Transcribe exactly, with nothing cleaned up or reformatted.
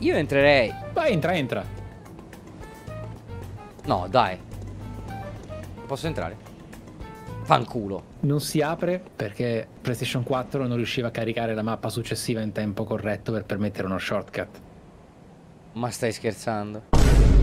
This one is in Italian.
Io entrerei. Vai, entra, entra. No, dai. Posso entrare? Fanculo. Non si apre perché PlayStation quattro non riusciva a caricare la mappa successiva in tempo corretto per permettere uno shortcut. Ma stai scherzando?